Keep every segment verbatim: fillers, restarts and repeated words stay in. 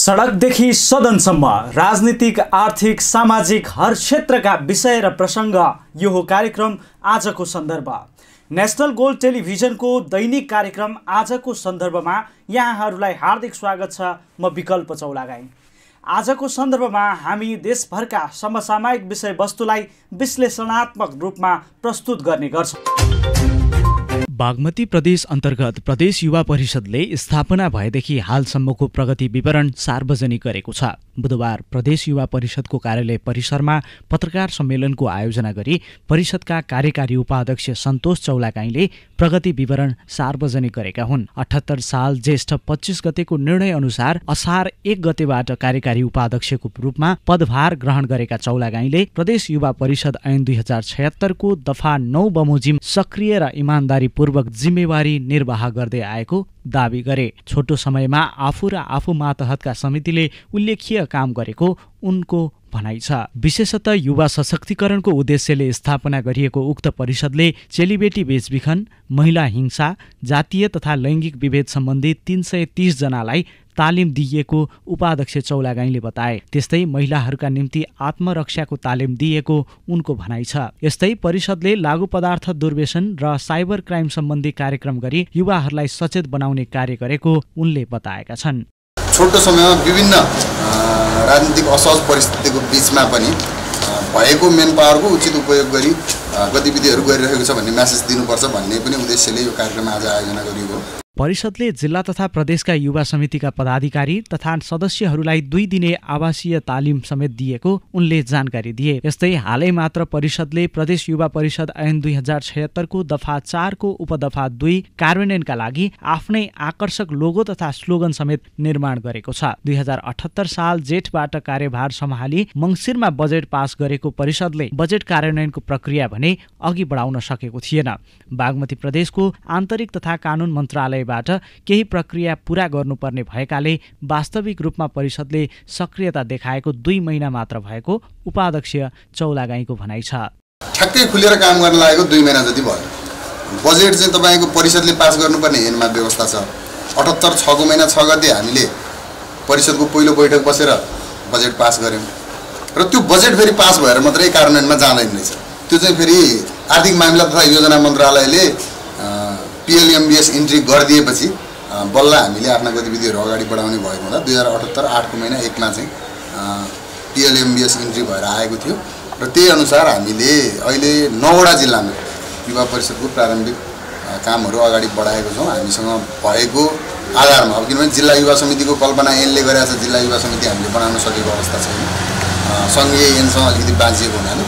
सडकदेखि सदनसम्म राजनीतिक, आर्थिक, सामाजिक हर क्षेत्रका विषय र प्रसङ्ग यो हो कार्यक्रम आजको सन्दर्भ। नेशनल गोल्ड टेलिभिजनको दैनिक कार्यक्रम आजको सन्दर्भमा यहाँहरूलाई हार्दिक स्वागत छ। म विकल्प चौलागाई। आजको सन्दर्भमा हामी देशभरका समसामयिक विषयवस्तुलाई विश्लेषणात्मक रूपमा प्रस्तुत गर्ने गर्छौँ। बागमती प्रदेश अन्तर्गत प्रदेश युवा परिषदले स्थापना भएदेखि हालसम्मको प्रगति विवरण सार्वजनिक गरेको छ। बुधबार प्रदेश युवा परिषदको कार्यालय परिसरमा पत्रकार सम्मेलनको आयोजना गरी परिषदका कार्यकारी उपाध्यक्ष सन्तोष चौलागाईले प्रगति विवरण सार्वजनिक गरेका हुन्। अठहत्तर साल ज्येष्ठ पच्चीस गतेको निर्णय अनुसार असार एक गतेबाट कार्यकारी उपाध्यक्षको रूपमा पदभार ग्रहण गरेका चौलागाईले प्रदेश युवा परिषद ऐन दुई हजार छयत्तरको दफा नौ बमोजिम सक्रिय र इमान्दारी पूर्वक जिम्मेवारी निर्वाह गर्दै आएको दावी गरे। छोटो समयमा आफू र आफू मातहतका समितिले उल्लेख्य काम गरेको उनको भनाइ छ। विशेषतः युवा सशक्तिकरणको उद्देश्यले स्थापना गरिएको उक्त परिषदले चेलीबेटी बेचबिखन, महिला हिंसा, जातीय तथा लैङ्गिक विभेद सम्बन्धी तीन सय तीस जनालाई तालिम दिइएको उपाध्यक्ष चौलागाईले बताए। त्यस्तै महिलाहरूका निम्ति आत्मरक्षाको तालिम दिएको उनको भनाइ छ। यस्तै परिषदले लागु पदार्थ दुर्व्यसन र साइबर क्राइम सम्बन्धी कार्यक्रम गरी युवाहरूलाई सचेत बनाउने कार्य गरेको उनले बताएका छन्। छोटो समयमा विभिन्न राजनीतिक असहज परिस्थितिको बीचमा पनि भएको मेन पावरको उचित उपयोग गरी गतिविधिहरू गरिरहेको छ भन्ने मेसेज दिनुपर्छ भन्ने पनि उद्देश्यले यो कार्यक्रम आज आयोजना गरिएको। परिषदले जिल्ला तथा प्रदेशका युवा समितिका पदाधिकारी तथा सदस्यहरूलाई दुई दिने आवासीय तालिम समेत दिएको उनले जानकारी दिए। यस्तै हालै मात्र परिषदले प्रदेश युवा परिषद ऐन दुई हजार छयत्तरको दफा चारको उपदफा दुई कार्यान्वयनका लागि आफ्नै आकर्षक लोगो तथा स्लोगन समेत निर्माण गरेको छ। दुई हजार अठहत्तर साल जेठबाट कार्यभार सम्हाली मङ्सिरमा बजेट पास गरेको परिषदले बजेट कार्यान्वयनको प्रक्रिया भने अघि बढाउन सकेको थिएन। बागमती प्रदेशको आन्तरिक तथा कानुन मन्त्रालय बाट केही प्रक्रिया पूरा गर्नुपर्ने भएकाले वास्तविक रूपमा परिषदले सक्रियता देखाएको दुई महिना मात्र भएको उपाध्यक्ष चौलागाईको भनाइ छ। ठ्याक्कै खुलेर काम गर्न लागेको दुई महिना जति भयो। बजेट चाहिँ तपाईको परिषदले पास गर्नुपर्ने ऐनमा व्यवस्था छ। अठहत्तर छको महिना छ गते हामीले परिषदको पहिलो बैठक बसेर बजेट पास गर्यौं र त्यो बजेट फेरि पास भएर मात्रै कार्यान्वयनमा जाँदैन रहेछ। त्यो चाहिँ फेरि आर्थिक मामिला तथा योजना मन्त्रालयले पीएलएमबीएस इन्ट्री गरिदिएपछि बल्ल हामीले आफ्ना गतिविधिहरू अगाडि बढाउने भएको हुँदा दुई हजार अठहत्तर आठको महिना एकमा चाहिँ पीएलएमबीएस इन्ट्री भएर आएको थियो र त्यही अनुसार हामीले अहिले नौवटा जिल्लामा युवा परिषदको प्रारम्भिक कामहरू अगाडि बढाएको छौँ। हामीसँग भएको आधारमा, अब किनभने जिल्ला युवा समितिको कल्पना ऐनले गरेको छ, जिल्ला युवा समिति हामीले बनाउन सकेको अवस्था छैन। सङ्घीय ऐनसँग अलिकति बाँचिएको हुनाले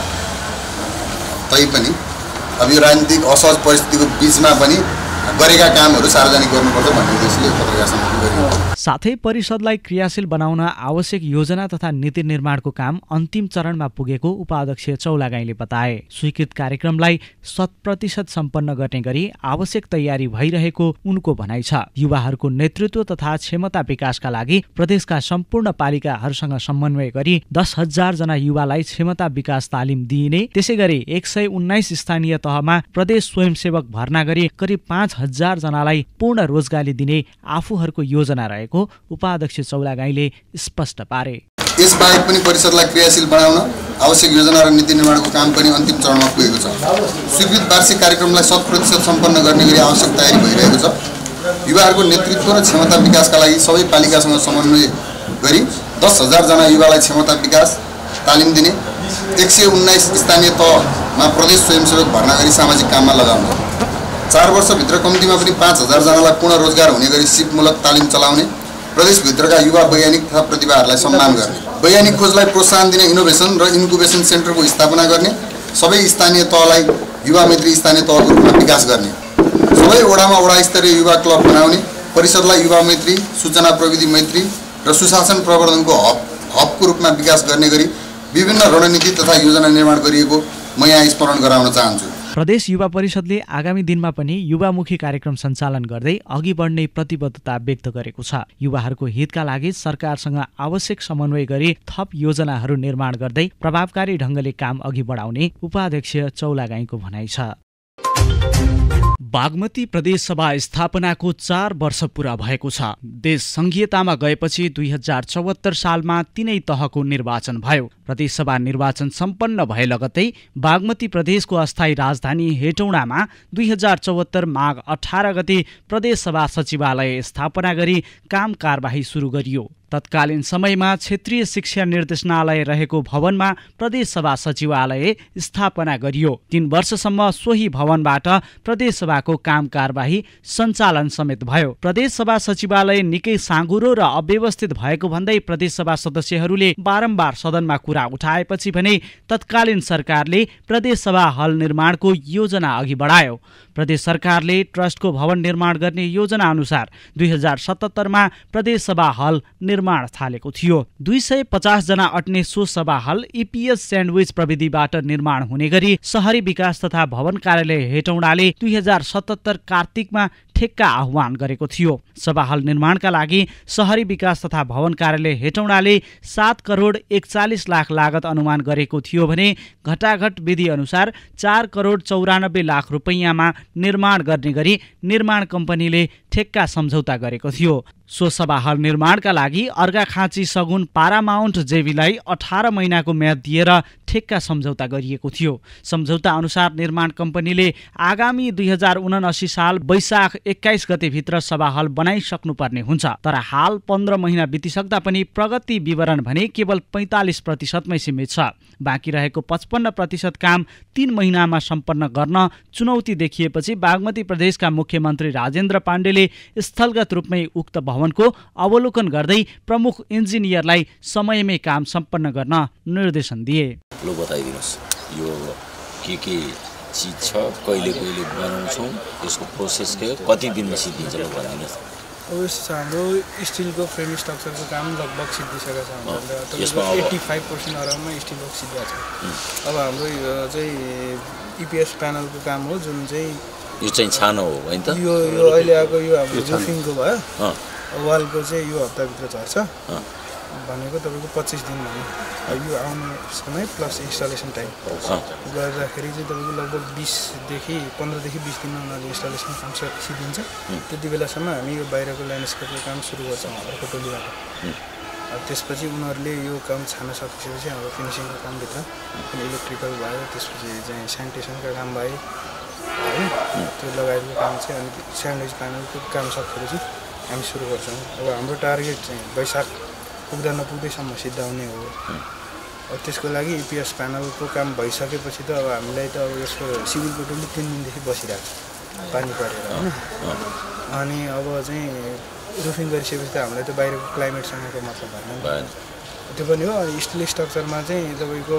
तैपनि अब यो राजनीतिक असहज परिस्थितिको बीचमा पनि गरेका कामहरू सार्वजनिक गर्नुपर्छ भन्ने उद्देश्यले पत्रकार सम्मेलन गरिएको। साथै परिषदलाई क्रियाशील बनाउन आवश्यक योजना तथा नीति निर्माणको काम अन्तिम चरणमा पुगेको उपाध्यक्ष चौलागाईले बताए। स्वीकृत कार्यक्रमलाई शत प्रतिशत सम्पन्न गर्ने गरी आवश्यक तयारी भइरहेको उनको भनाइ छ। युवाहरूको नेतृत्व तथा क्षमता विकासका लागि प्रदेशका सम्पूर्ण पालिकाहरूसँग समन्वय गरी दस हजार जना युवालाई क्षमता विकास तालिम दिइने, त्यसै गरी एक सय उन्नाइस स्थानीय तहमा प्रदेश स्वयंसेवक भर्ना गरी करिब पाँच हजार जनालाई पूर्ण रोजगारी दिने आफूहरूको योजना रहेको उपाध्यक्ष चौलागाईले स्पष्ट पारे। यसबाहेक पनि परिषदलाई क्रियाशील बनाउन आवश्यक योजना र नीति निर्माणको काम पनि अन्तिम चरणमा पुगेको छ। स्वीकृत वार्षिक कार्यक्रमलाई शत प्रतिशत सम्पन्न गर्ने गरी आवश्यक तयारी भइरहेको छ। युवाहरूको नेतृत्व र क्षमता विकासका लागि सबै पालिकासँग समन्वय गरी दस हजार जना युवालाई क्षमता विकास तालिम दिने, एक सय उन्नाइस स्थानीय तहमा प्रदेश स्वयंसेवक भर्ना गरी सामाजिक काममा लगाउने, चार वर्षभित्र कम्तीमा पनि पाँच हजार जनालाई पूर्ण रोजगार हुने गरी सिपमूलक तालिम चलाउने, प्रदेशभित्रका युवा वैज्ञानिक तथा प्रतिभाहरूलाई सम्मान गर्ने, वैज्ञानिक खोजलाई प्रोत्साहन दिने इनोभेसन र इन्कुबेसन सेन्टरको स्थापना गर्ने, सबै स्थानीय तहलाई युवा मैत्री स्थानीय तहको रूपमा विकास गर्ने, सबै वडामा वडा स्तरीय युवा क्लब बनाउने, परिषदलाई युवा मैत्री, सूचना प्रविधि मैत्री र सुशासन प्रवर्धनको हब हबको रूपमा विकास गर्ने गरी विभिन्न रणनीति तथा योजना निर्माण गरिएको म यहाँ स्मरण गराउन चाहन्छु। प्रदेश युवा परिषदले आगामी दिनमा पनि युवामुखी कार्यक्रम सञ्चालन गर्दै अघि बढ्ने प्रतिबद्धता व्यक्त गरेको छ। युवाहरूको हितका लागि सरकारसँग आवश्यक समन्वय गरी थप योजनाहरू निर्माण गर्दै प्रभावकारी ढङ्गले काम अघि बढाउने उपाध्यक्ष चौलागाईको भनाइ छ। बागमती प्रदेशसभा स्थापनाको चार वर्ष पूरा भएको छ। देश संघीयतामा गएपछि दुई हजार चौहत्तर सालमा तीनै तहको निर्वाचन भयो। प्रदेशसभा निर्वाचन सम्पन्न भए लगतै बागमती प्रदेशको अस्थायी राजधानी हेटौडामा दुई हजार चौहत्तर माघ अठार गते प्रदेशसभा सचिवालय स्थापना गरी काम कारबाही सुरु गरियो। तत्कालीन समयमा क्षेत्रीय शिक्षा निर्देशनालय रहेको भवनमा प्रदेशसभा सचिवालय स्थापना गरियो। तीन वर्षसम्म सोही भवनबाट प्रदेशसभाको काम कारबाही सञ्चालन समेत भयो। प्रदेशसभा सचिवालय निकै साँघुरो र अव्यवस्थित भएको भन्दै प्रदेशसभा सदस्यहरूले बारम्बार सदनमा कुरा उठाएपछि भने तत्कालीन सरकारले प्रदेशसभा हल निर्माणको योजना अघि बढायो। प्रदेश सरकारले ट्रस्टको भवन निर्माण गर्ने योजना अनुसार दुई हजार सतहत्तरमा प्रदेशसभा हल निर्माण थालेको थियो। दुई सय पचास जना अट्ने सो सभा हल इपिएस स्यान्डविच प्रविधिबाट निर्माण हुने गरी शहरी विकास तथा भवन कार्यालय हेटौडाले दुई हजार सतहत्तर कार्तिकमा ठेक्का आह्वान गरेको थियो। सभा हल निर्माणका लागि शहरी विकास तथा भवन कार्यालय हेटौडाले सात करोड एकचालिस लाख लागत अनुमान गरेको थियो भने घटाघट विधि अनुसार चार करोड चौरानब्बे लाख रुपैयाँमा निर्माण गर्ने गरी निर्माण कम्पनीले ठेक्का सम्झौता गरेको थियो। सो सभा हल निर्माणका लागि अर्घाखाँची सगुन पारामाउन्ट जेबीलाई अठार महिनाको म्याद दिएर ठेक्का सम्झौता गरिएको थियो। सम्झौता अनुसार निर्माण कम्पनीले आगामी दुई हजार उनासी साल वैशाख एक्काइस गतेभित्र सभा हल बनाइसक्नुपर्ने हुन्छ। तर हाल पन्ध्र महिना बितिसक्दा पनि प्रगति विवरण भने केवल पैँतालिस प्रतिशतमै सीमित छ। बाँकी रहेको पचपन्न प्रतिशत काम तीन महिनामा सम्पन्न गर्न चुनौती देखिएपछि बागमती प्रदेशका मुख्यमन्त्री राजेन्द्र पाण्डेले स्थलगत रूपमै उक्त भवनको अवलोकन गर्दै प्रमुख इन्जिनियरलाई समयमै काम सम्पन्न गर्न निर्देशन दिए। लो बताइदिनुहोस् यो के के चिज छ, कहिले कहिले बनाउँछौँ, यसको प्रोसेस के कति दिनमा सिद्धिन्छ ल भनिदिनुहोस्। अब हाम्रो स्टिलको फ्रेम स्ट्रक्चरको काम लगभग सिद्धिसकेको छ। हाम्रो एट्टी फाइभ पर्सेन्ट अराउन्डमा स्टिल वर्क सिद्धिएको छ। अब हाम्रो चाहिँ इपिएस प्यानलको काम हो जुन चाहिँ यो चाहिँ छानो हो होइन त? यो यो अहिले आएको यो हाम्रो रुफिङको भयो। वालको चाहिँ यो हप्ताभित्र झर्छ भनेको तपाईँको पच्चिस दिन भन्यो। यो आउने समय प्लस इन्स्टलेसन टाइम गर्दाखेरि चाहिँ तपाईँको लगभग बिसदेखि पन्ध्रदेखि बिस दिनमा उनीहरूले इन्स्टलेसन काम सिद्धिन्छ। त्यति बेलासम्म हामी यो बाहिरको ल्यान्डस्केपको काम सुरु गर्छौँ अर्को टोलीबाट। त्यसपछि उनीहरूले यो काम छान्न सकिसकेपछि हाम्रो फिनिसिङको कामभित्र इलेक्ट्रिकल भयो, त्यसपछि चाहिँ सेनिटेसनका काम भयो होइन, त्यो लगायतको काम चाहिँ अनि स्यान्डविच प्यानलको काम सकेपछि हामी सुरु गर्छौँ। अब हाम्रो टार्गेट चाहिँ वैशाख पुग्दा नपुग्दैसम्म सिद्धाउने हो। अब त्यसको लागि इपिएस प्यानलको काम भइसकेपछि त अब हामीलाई त अब यसको सिभिलको टोली तिन दिनदेखि बसिरहेको छ पानी परेर होइन। अनि अब चाहिँ रुफिङ गरिसकेपछि त हामीलाई त बाहिरको क्लाइमेटसँगको मतलब भएन, त्यो पनि हो। अनि स्टिल स्ट्रक्चरमा चाहिँ तपाईँको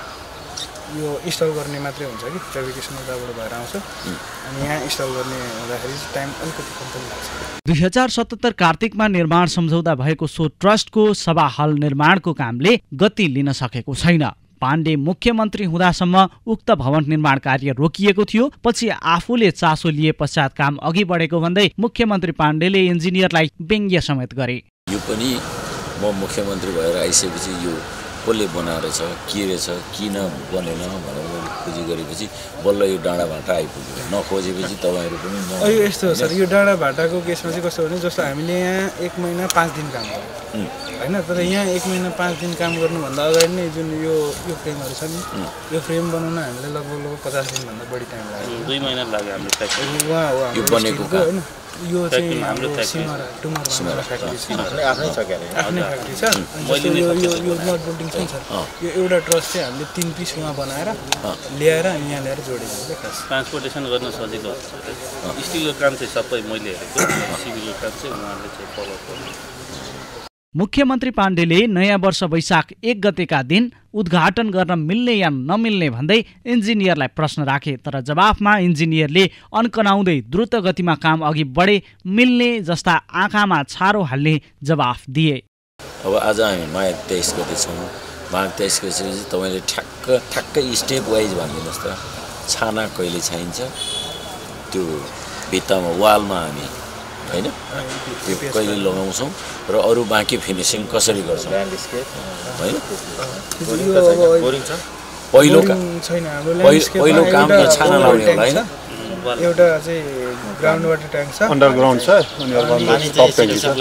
यो इन्स्टल गर्ने मात्रै हुन्छ कि फेब्रिकेसन उताबाट भएर आउँछ अनि यहाँ इन्स्टल गर्ने हुँदाखेरि टाइम अलिकति कम्ती लाग्छ। दुई हजार सतहत्तर कार्तिकमा निर्माण सम्झौता भएको सो ट्रस्टको सभा हल निर्माणको कामले गति लिन सकेको छैन। पाण्डे मुख्यमन्त्री हुँदासम्म उक्त भवन निर्माण कार्य रोकिएको थियो। पछि आफूले चासो लिए पश्चात काम अघि बढेको भन्दै मुख्यमन्त्री पाण्डेले इन्जिनियरलाई व्यङ्ग्य समेत गरे। यो पनि म मुख्यमन्त्री भएर आइसकेपछि यो कसले बनाएर छ, के रहेछ, किन बनेन भनेर खोजी गरेपछि बल्ल यो डाँडा भाटा आइपुग्यो। नखोजेपछि तपाईँहरू पनि यो यस्तो हो सर, यो डाँडा भाटाको केसमा चाहिँ कस्तो भने जस्तो हामीले यहाँ एक महिना पाँच दिन काम गर्यौँ होइन, तर यहाँ एक महिना पाँच दिन काम गर्नुभन्दा अगाडि नै जुन यो यो फ्रेमहरू छ नि, यो फ्रेम बनाउन हामीलाई लगभग लगभग पचास दिनभन्दा बढी टाइम लाग्यो। दुई महिना लाग्यो हामीलाई उहाँ हो यो बनेको होइन। यो चाहिँ हाम्रो सिमरा टुमर फ्याक्ट्री छ, आफ्नै छ के अरे आफ्नै फ्याक्ट्री छ। यो यो यो नट बोल्डिङ छ नि सर, यो एउटा ट्रस चाहिँ हामीले तिन पिस उहाँ बनाएर ल्याएर अनि यहाँ ल्याएर जोडेको हो क्या। ट्रान्सपोर्टेसन गर्न सजिलो हुन्छ। स्टिलको काम चाहिँ सबै मैले हेरेको, सिभिलको काम चाहिँ उहाँले चाहिँ फलो गर्नु। मुख्यमन्त्री पाण्डेले नयाँ वर्ष वैशाख एक गतेका दिन उद्घाटन गर्न मिल्ने या नमिल्ने भन्दै इन्जिनियरलाई प्रश्न राखे, तर जवाफमा इन्जिनियरले अन्कनाउँदै द्रुत गतिमा काम अघि बढे, मिल्ने जस्ता आँखामा छारो हाल्ने जवाफ दिए। अब आज हामी माघ तेइस गते छौँ। माघ तेइस गतेपछि तपाईँले ठ्याक्क ठ्याक्कै स्टेप वाइज भनिदिनुहोस् त, छाना कहिले चाहिन्छ, त्यो भित्तामा वालमा हामी होइन त्यो कहिले लगाउँछौँ र अरू बाँकी फिनिसिङ कसरी गर्छौँ होइन। पहिलो पहिलो काम त छाना लाउने होला होइन, एउटा चाहिँ ग्राउन्ड वाटर ट्याङ्क छ, अन्डरग्राउन्ड छ अनि अर्को टप ट्याङ्क छ,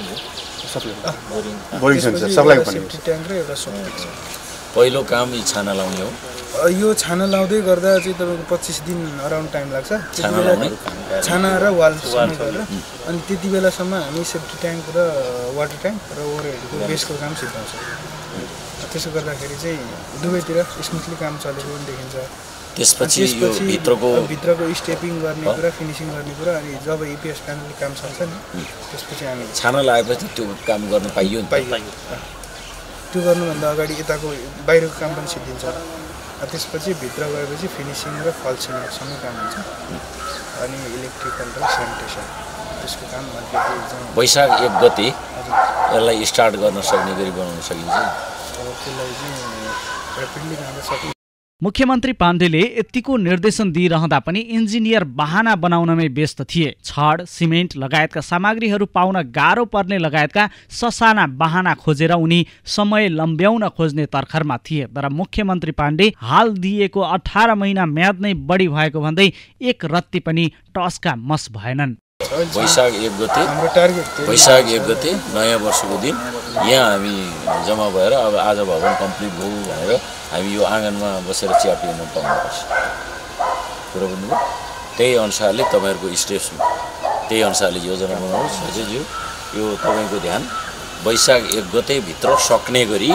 बोरिङ छ, सप्लाई पनि सेफ्टी ट्याङ्क र एउटा सोप छ। पहिलो काम यी छाना लाउने हो। यो छाना लाउँदै गर्दा चाहिँ तपाईँको पच्चिस दिन अराउन्ड टाइम लाग्छ छाना लाउने छाना र वाल गरेर। अनि त्यति बेलासम्म हामी सेफ्टी ट्याङ्क र वाटर ट्याङ्क र ओभरहेडको बेसको काम सिद्धाउँछ। त्यसो गर्दाखेरि चाहिँ दुवैतिर स्मुथली काम चलेको पनि देखिन्छ। त्यसपछि यो भित्रको भित्रको स्टेपिङ गर्ने कुरा, फिनिसिङ गर्ने कुरा, अनि जब इपिएस प्यानलले काम सक्छ नि त्यसपछि हामी छाना लगाएपछि त्यो काम गर्न पाइयो नि। पाइयो त्यो गर्नुभन्दा अगाडि यताको बाहिरको काम पनि सिद्धिन्छ। त्यसपछि भित्र गएपछि फिनिसिङ र फल्सिङसँगै काम हुन्छ। अनि इलेक्ट्रिकल र सेनिटेसन त्यसको काम अलिकति वैशाख एक गते यसलाई स्टार्ट गर्न सक्ने गरी बनाउन सकिन्छ। अब त्यसलाई चाहिँ ऱ्यापिडली गर्न सकिन्छ। मुख्यमन्त्री पाण्डेले यतिको निर्देशन दिइरहँदा पनि इन्जिनियर बाहना बनाउनमै व्यस्त थिए। छड, सिमेन्ट लगायतका सामग्रीहरू पाउन गाह्रो पर्ने लगायतका ससाना बाहना खोजेर उनी समय लम्ब्याउन खोज्ने तर्खरमा थिए। तर मुख्यमन्त्री पाण्डे हाल दिएको अठार महिना म्याद नै बढी भएको भन्दै एक रत्ती पनि टस्का मस भएनन्। वैशाख एक गते वैशाख एक गते नयाँ वर्षको दिन यहाँ हामी जम्मा भएर अब आज भवन कम्प्लिट भयो भनेर हामी यो आँगनमा बसेर चिया पिउन पाउनुपर्छ। कुरो बुझ्नुभयो? त्यही अनुसारले तपाईँहरूको स्टेप्स त्यही अनुसारले योजना बनाउनुहोस्। अझैज्यू यो तपाईँको ध्यान वैशाख एक गतेभित्र सक्ने गरी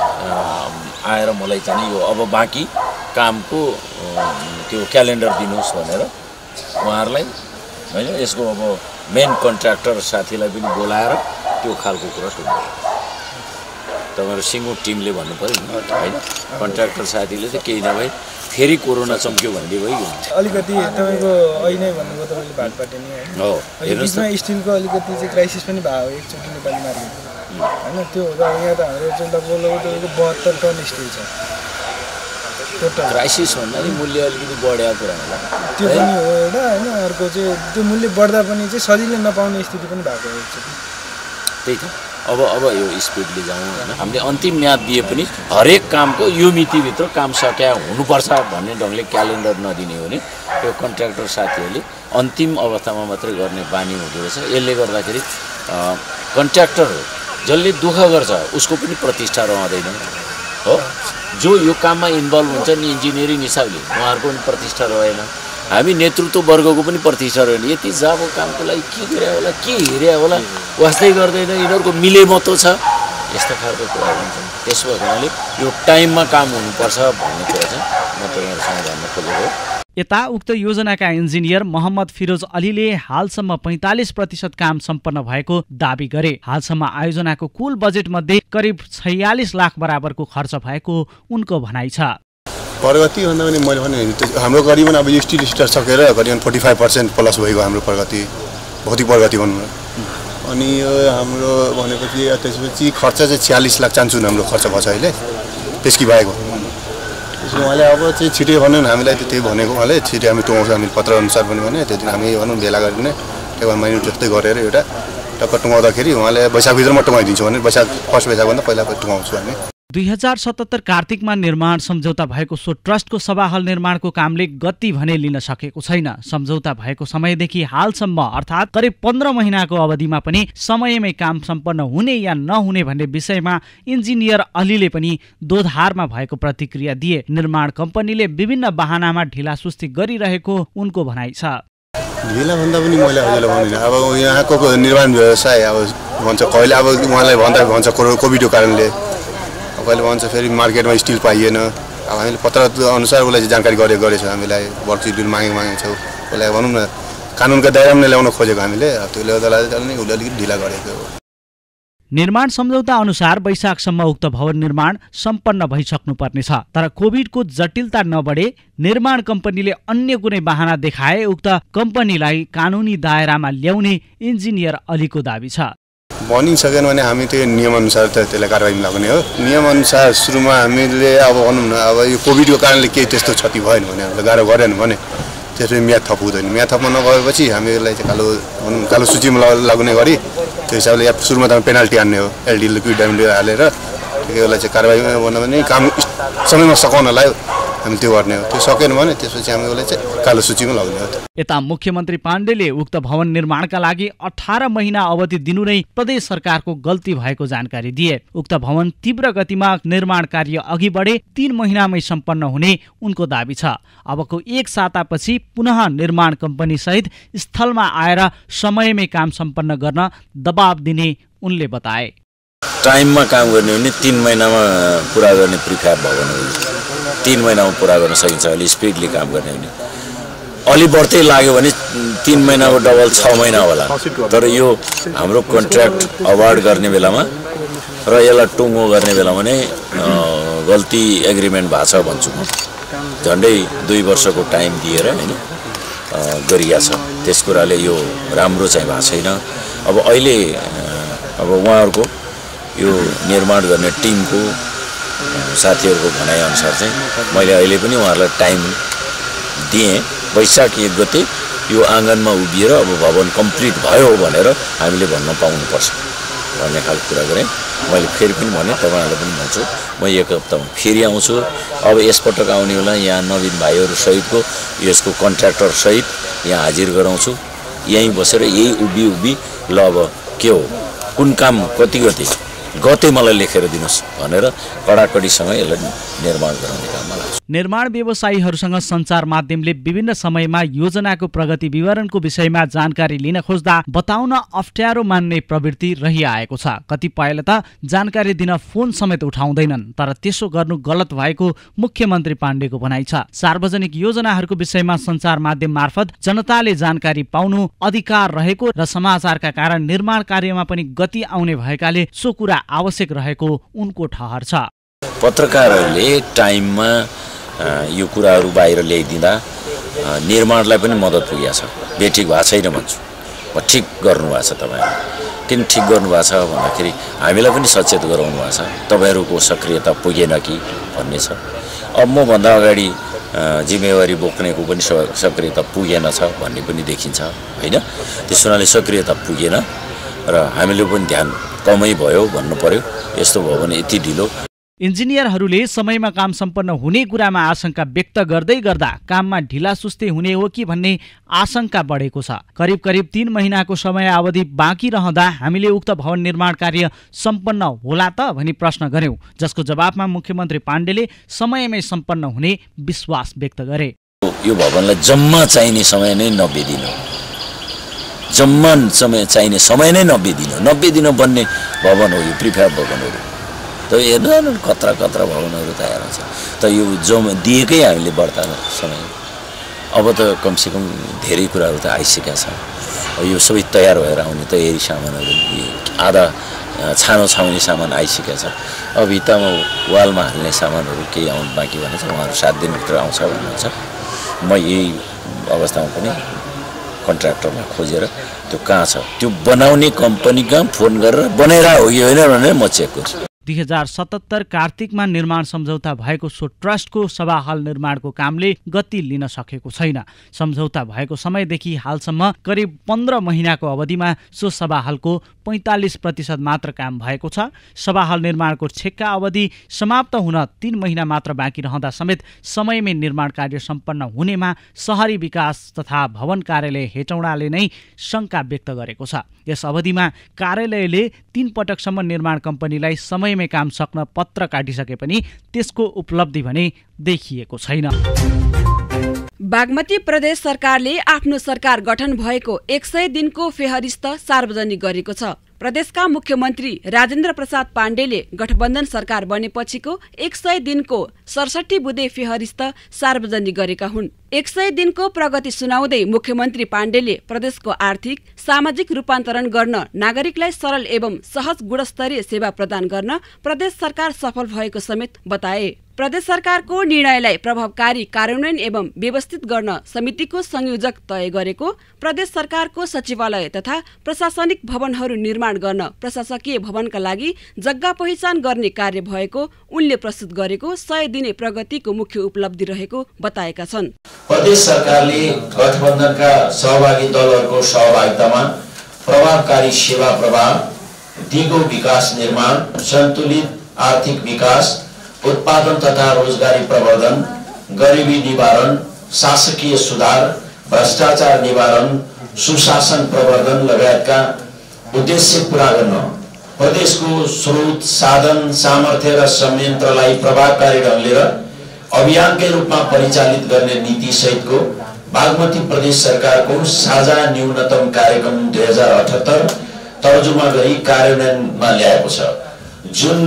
आएर मलाई चाहिँ यो अब बाँकी कामको त्यो क्यालेन्डर दिनुहोस् भनेर उहाँहरूलाई होइन यसको अब मेन कन्ट्र्याक्टर साथीलाई पनि बोलाएर त्यो खालको कुरा सुन्नु तपाईँहरू सिङ्गो टिमले भन्नु पऱ्यो नि होइन। कन्ट्र्याक्टर साथीले चाहिँ केही नभए फेरि कोरोना चम्क्यो भन्ने भइगयो अलिकति तपाईँको अहिले भन्नुभयो तपाईँले भाटपाटे नि हो। हेर्नुहोस् न स्टिलको अलिकति चाहिँ क्राइसिस पनि भयो एकचोटि नेपाली मार्केटमा होइन। त्यो हुँदा यहाँ त हाम्रो चाहिँ लगभग लगभग तपाईँको बहत्तर टन स्टिल छ टोटल। क्राइसिस भन्दा नि मूल्य अलिकति बढेको कुरा होला त्यो पनि हो एउटा होइन। अर्को चाहिँ त्यो मूल्य बढ्दा पनि चाहिँ सजिलै नपाउने स्थिति पनि भएको एकचोटि। त्यही त अब अब यो स्पिडले जाउँ होइन। हामीले अन्तिम म्याद दिए पनि हरेक कामको यो मितिभित्र काम सकिया हुनुपर्छ भन्ने ढङ्गले क्यालेन्डर नदिने हो भने त्यो कन्ट्र्याक्टर साथीहरूले अन्तिम अवस्थामा मात्रै गर्ने बानी हुँदो रहेछ। यसले गर्दाखेरि कन्ट्र्याक्टर जसले दुःख गर्छ उसको पनि प्रतिष्ठा रहँदैन हो। जो यो काममा इन्भल्भ हुन्छ नि इन्जिनियरिङ हिसाबले उहाँहरूको पनि प्रतिष्ठा रहेन। हामी नेतृत्व वर्गको पनि प्रतिष्ठा रहेन। यति जाबो कामको लागि के गरे होला के हेरे होला वास्तै गर्दैन यिनीहरूको मिलेमतो छ यस्ता खालको कुराहरू हुन्छन्। त्यसो भएको हुनाले यो टाइममा काम हुनुपर्छ भन्ने कुरा चाहिँ म तपाईँहरूसँग भन्न खोजेको। यता उक्त योजनाका इन्जिनियर मोहम्मद फिरोज अलीले हालसम्म पैँतालिस प्रतिशत काम सम्पन्न भएको दावी गरे। हालसम्म आयोजनाको कुल बजेट मध्ये करिब छयालिस लाख बराबरको खर्च भएको उनको भनाइ छ। प्रगति भन्दा पनि मैले भने हाम्रो करिबन अब यो स्टिल स्टार सकेर करिबन फोर्टी फाइभ पर्सेन्ट प्लस भएको हाम्रो प्रगति भौतिक प्रगति भनौँ न। अनि यो हाम्रो भनेपछि त्यसपछि खर्च चाहिँ छयालिस लाख चान्सुन हाम्रो खर्च भएको छ अहिले त्यसकी भएको। त्यसो उहाँले अब चाहिँ छिटै भन्यो भने हामीलाई त्यही भनेको उहाँले छिटै हामी टुङ्गाउँछ हामी पत्र अनुसार पनि भने त्यो दिन हामी भनौँ भेला गरिने त्यो महिना जस्तै गरेर एउटा टक्क टुङ्गाउँदाखेरि उहाँले वैशाखभित्रमा टुङ्गाइदिन्छु भने वैशाख फर्स्ट वैशाखभन्दा पहिला टुङ्गाउँछु हामी। दुई हजार सतहत्तर कार्तिकमा निर्माण सम्झौता भएको सो ट्रस्टको सभाहल निर्माणको कामले गति भने लिन सकेको छैन। सम्झौता भएको समयदेखि हालसम्म अर्थात् करिब पन्ध्र महिनाको अवधिमा पनि समयमै काम सम्पन्न हुने या नहुने भन्ने विषयमा इन्जिनियर अलीले पनि दोधारमा भएको प्रतिक्रिया दिए। निर्माण कम्पनीले विभिन्न बहानामा ढिलासुस्ती गरिरहेको उनको भनाइ छ। ढिला भन्दा पनि मैले हजुरलाई भन्दिनँ अब यहाँको निर्माण व्यवसाय अब भन्छ कहिले अब उहाँलाई भन्दा भन्छ कोभिडको कारणले कहिले भन्छ फेरि मार्केटमा स्टिल पाइएन। अब हामीले पत्र अनुसार उसलाई चाहिँ जानकारी गरे गरेछ हामीलाई वर्क सिड्युल मागे मागेको छौँ उसलाई भनौँ न कानुनका दायरामा नै ल्याउन खोजेको हामीले त्यसले गर्दा उसले अलिकति ढिला गरेको हो। निर्माण सम्झौता अनुसार वैशाखसम्म उक्त भवन निर्माण सम्पन्न भइसक्नुपर्नेछ। तर कोभिडको जटिलता नबढे निर्माण कम्पनीले अन्य कुनै बहाना देखाए उक्त कम्पनीलाई कानुनी दायरामा ल्याउने इन्जिनियर अलीको दावी छ। भनिसकेन भने हामी त्यो नियमअनुसार त त्यसलाई कारवाही लाग्ने हो। नियमअनुसार सुरुमा हामीले अब भनौँ न अब यो कोभिडको कारणले केही त्यस्तो क्षति भएन भने हामीलाई गाह्रो गरेन भने त्यसपछि म्याद थप हुँदैन। म्याद थपमा नगएपछि हामीलाई चाहिँ कालो भनौँ कालो सूचीमा लाग्ने गरी त्यो हिसाबले या सुरुमा त पेनाल्टी हान्ने हो एलडी लिक्विड ड्यामेज हालेर त्यसलाई चाहिँ कारवाही भन्दा पनि काम समयमा सघाउनलाई हामी त्यो गर्ने हो। त्यो सकेन भने त्यसपछि हामी उसलाई चाहिँ कालो सूचीमा लगाउने हो। यता मुख्यमन्त्री पाण्डेले उक्त भवन निर्माणका लागि अठार महिना अवधि दिनु नै प्रदेश सरकारको गल्ती भएको जानकारी दिए। उक्त भवन तीव्र गतिमा निर्माण कार्य अघि बढे तीन महिनामै सम्पन्न हुने उनको दाबी छ। अबको एक सातापछि पुनः निर्माण कम्पनी सहित स्थलमा आएर समयमै काम सम्पन्न गर्न दबाब दिने उनले बताए। टाइममा काम गर्ने हो भने तीन महिनामा पुरा गर्ने प्रिफेयर भवन हो। तीन महिनामा पुरा गर्न सकिन्छ। अलि स्पिडली काम गर्ने हो भने अलि बढ्दै लाग्यो भने तीन महिनाको डबल छ महिना होला। तर यो हाम्रो कन्ट्र्याक्ट अवार्ड गर्ने बेलामा र यसलाई टुङ्गो गर्ने बेलामा नै गल्ती एग्रिमेन्ट भएको छ भन्छु म। झन्डै दुई वर्षको टाइम दिएर होइन गरिया छ। त्यस कुराले यो राम्रो चाहिँ भएको छैन। अब अहिले अब उहाँहरूको यो निर्माण गर्ने टिमको साथीहरूको भनाइअनुसार चाहिँ मैले अहिले पनि उहाँहरूलाई टाइम दिएँ। वैशाख एक गते यो आँगनमा उभिएर अब भवन कम्प्लिट भयो भनेर हामीले भन्न पाउनुपर्छ भन्ने खालको कुरा गरेँ। मैले फेरि पनि भने तपाईँहरूलाई पनि भन्छु म एक हप्तामा फेरि आउँछु। अब यसपटक आउने बेला यहाँ नवीन भाइहरू सहितको यसको कन्ट्र्याक्टर सहित यहाँ हाजिर गराउँछु। यहीँ बसेर यही उभि उभि ल अब के हो कुन काम कति गते गते मलाई लेखेर दिनुहोस् भनेर कडाकडीसँग यसलाई निर्माण गराउने काममा लाग्छ। निर्माण व्यवसायीहरूसँग सञ्चार माध्यमले विभिन्न समयमा योजनाको प्रगति विवरणको विषयमा जानकारी लिन खोज्दा बताउन अप्ठ्यारो मान्ने प्रवृत्ति रहिआएको छ। कतिपयले त जानकारी दिन फोन समेत उठाउँदैनन्। तर त्यसो गर्नु गलत भएको मुख्यमन्त्री पाण्डेको भनाइ छ। सार्वजनिक योजनाहरूको विषयमा सञ्चार माध्यम मार्फत जनताले जानकारी पाउनु अधिकार रहेको र समाचारका कारण निर्माण कार्यमा पनि गति आउने भएकाले सो कुरा आवश्यक रहेको उनको ठहर छ। पत्रकारहरूले टाइममा यो कुराहरू बाहिर ल्याइदिँदा निर्माणलाई पनि मद्दत पुगेको छ। बेठिक भएको छैन भन्छु म। ठिक गर्नुभएको छ तपाईँहरू। किन ठिक गर्नुभएको छ भन्दाखेरि हामीलाई पनि सचेत गराउनु भएको छ। तपाईँहरूको सक्रियता पुगेन कि भन्ने छ। अब म भन्दा अगाडि जिम्मेवारी बोक्नेको पनि सक्रियता पुगेन छ भन्ने पनि देखिन्छ होइन। त्यस हुनाले सक्रियता पुगेन र हामीले पनि ध्यान कमै भयो भन्नु पर्यो। यस्तो भयो भने यति ढिलो। इन्जिनियरहरूले समयमा काम सम्पन्न हुने कुरामा आशंका व्यक्त गर्दै गर्दा काममा ढिलासुस्ती हुने हो कि भन्ने आशंका बढेको छ। करिब करिब तीन महिनाको समय अवधि बाँकी रहँदा हामीले उक्त भवन निर्माण कार्य सम्पन्न होला त भनी प्रश्न गर्यौं, जसको जवाबमा मुख्यमन्त्री पाण्डेले समयमै सम्पन्न हुने विश्वास व्यक्त गरे। यो भवनलाई जम्मा चाहिने समय नै नब्बे दिन हो। जम्मा समय चाहिने समय नै नब्बे दिन हो। नब्बे दिन बन्ने भवन हो यो प्रिफेयर भवनहरू। त हेर्नु कत्रा कत्रा भवनहरू तयार हुन्छ। त यो जम दिएकै हामीले बढ्ता समय। अब त कमसेकम धेरै कुराहरू त आइसकेका छ। यो सबै तयार भएर आउने तयारी सामानहरू आधा छानो छाउने सामान आइसकेका छ। अब भित्तामा वालमा हाल्ने सामानहरू केही आउनु बाँकी भने चाहिँ उहाँहरू सात दिनभित्र आउँछ भन्नुहुन्छ। म यही अवस्थामा पनि कन्ट्र्याक्टरलाई खोजेर त्यो कहाँ छ त्यो बनाउने कम्पनी कहाँ फोन गरेर बनाइरह हो कि होइन भनेर म चेक गर्छु। दुई हजार सतहत्तर कार्तिकमा निर्माण सम्झौता भएको सो ट्रस्टको सभा हल निर्माणको कामले गति लिन सकेको छैन। सम्झौता भएको समयदेखि हालसम्म करिब पन्ध्र महिनाको अवधिमा सो सभा हलको पैँतालिस प्रतिशत मात्र काम भएको छ। सभा हल निर्माणको ठेक्का अवधि समाप्त हुन तीन महिना मात्र बाँकी रहँदा समेत समयमै निर्माण कार्य सम्पन्न हुनेमा शहरी विकास तथा भवन कार्यालय हेटौँडाले नै शङ्का व्यक्त गरेको छ। यस अवधिमा कार्यालयले तीन पटकसम्म निर्माण कम्पनीलाई समयमै काम सक्न पत्र काटिसके पनि त्यसको उपलब्धि भने देखिएको छैन। बागमती प्रदेश सरकारले आफ्नो सरकार गठन भएको एक सय दिनको फेहरिस्त सार्वजनिक गरेको छ। प्रदेशका मुख्यमन्त्री राजेन्द्र प्रसाद पाण्डेले गठबन्धन सरकार बनेपछिको एक सय दिनको सडसठी बुँदे फेहरिस्त सार्वजनिक गरेका हुन्। एक सय दिनको प्रगति सुनाउँदै मुख्यमन्त्री पाण्डेले प्रदेशको आर्थिक सामाजिक रूपान्तरण गर्न, नागरिकलाई सरल एवं सहज गुणस्तरीय सेवा प्रदान गर्न प्रदेश सरकार सफल भएको समेत बताए। प्रदेश सरकारको निर्णयलाई प्रभावकारी कार्यान्वयन एवं व्यवस्थित गर्न समितिको संयोजक तय गरेको, प्रदेश सरकारको सचिवालय तथा प्रशासनिक भवनहरू निर्माण गर्न प्रशासकीय भवनका लागि जग्गा पहिचान गर्ने कार्य भएको उनले प्रस्तुत गरेको सय दिने प्रगतिको मुख्य उपलब्धि रहेको बताएका छन्। प्रदेश सरकारले गठबन्धनका सहभागी दलहरूको सहभागितामा प्रभावकारी सेवा प्रवाह, दिगो विकास निर्माण, सन्तुलित आर्थिक विकास, उत्पादन तथा रोजगारी प्रवर्धन, गरिबी निवारण, शासकीय सुधार, भ्रष्टाचार निवारण, सुशासन प्रवर्धन लगायतका उद्देश्य पूरा गर्न प्रदेशको स्रोत, साधन, सामर्थ्य र संयन्त्रलाई प्रभावकारी ढङ्गले र अभियानकै रूपमा परिचालित गर्ने नीति सहितको बागमती प्रदेश सरकारको साझा न्यूनतम कार्यक्रम दुई हजार अठहत्तर तर्जुमा गरी कार्यान्वयनमा ल्याएको छ। जुन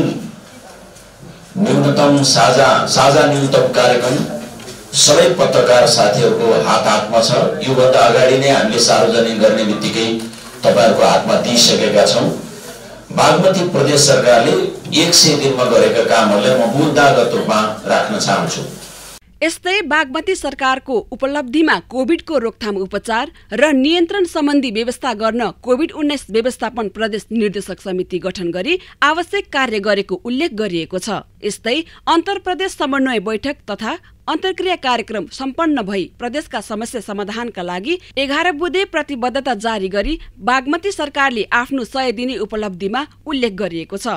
न्यूनतम साझा साझा न्यूनतम कार्यक्रम सबै पत्रकार साथीहरूको हात हातमा छ। योभन्दा अगाडि नै हामीले सार्वजनिक गर्ने बित्तिकै तपाईहरुको हातमा दिइसकेका छौं। बागमती प्रदेश सरकारले एक सय दिनमा गरेका कामहरूलाई म मुद्दागत रूपमा राख्न चाहन्छु। यस्तै बागमती सरकारको उपलब्धिमा कोभिडको रोकथाम, उपचार र नियन्त्रण सम्बन्धी व्यवस्था गर्न कोभिड उन्नाइस व्यवस्थापन प्रदेश निर्देशक समिति गठन गरी आवश्यक कार्य गरेको उल्लेख गरिएको छ। यस्तै अन्तरप्रदेश समन्वय बैठक तथा अन्तर्क्रिया कार्यक्रम सम्पन्न भई प्रदेशका समस्या समाधानका लागि एघार बुँदे प्रतिबद्धता जारी गरी बागमती सरकारले आफ्नो सय दिने उपलब्धिमा उल्लेख गरिएको छ।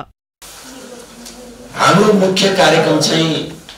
हाम्रो मुख्य कार्यक्रम चाहिँ